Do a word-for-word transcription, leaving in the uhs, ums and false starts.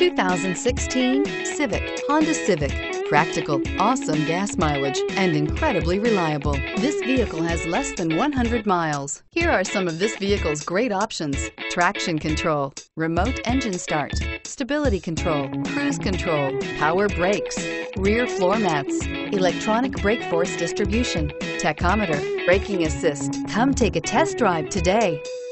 two thousand sixteen Civic, Honda Civic. Practical, awesome gas mileage, and incredibly reliable. This vehicle has less than one hundred miles. Here are some of this vehicle's great options: traction control, remote engine start, stability control, cruise control, power brakes, rear floor mats, electronic brake force distribution, tachometer, braking assist. Come take a test drive today.